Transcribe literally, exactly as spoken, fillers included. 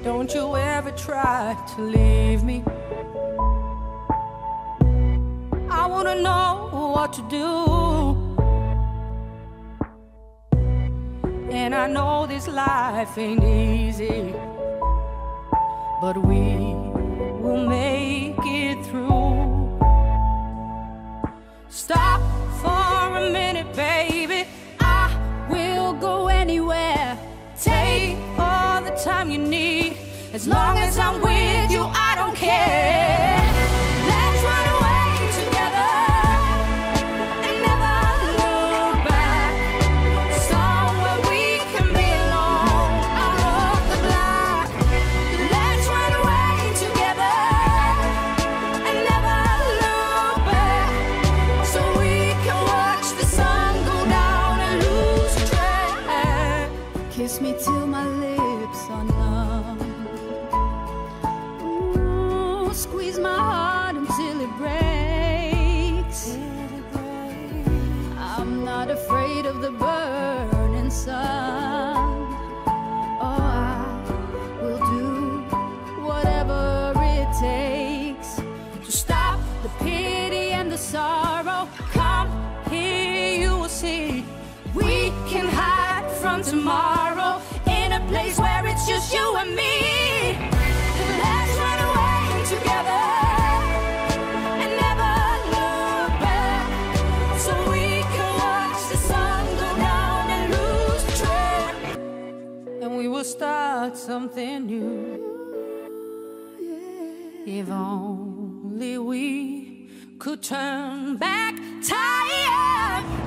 Don't you ever try to leave me. I wanna know what to do, and I know this life ain't easy, but we will make it through. Stop for a minute, baby. I will go anywhere. Take all the time you need. As long as I'm with you, I don't care. Let's run away together and never look back. Somewhere we can be alone, out of the black. Let's run away together and never look back, so we can watch the sun go down and lose track. Kiss me till my lips are numb. Ooh, squeeze my heart until it breaks. I'm not afraid of the burning sun. Oh, I will do whatever it takes to stop the pity and the sorrow. Come here, you will see. We can hide from tomorrow in a place where it's just you and me. Let's run away together and never look back, so we can watch the sun go down and lose track, and we will start something new. If only we could turn back time.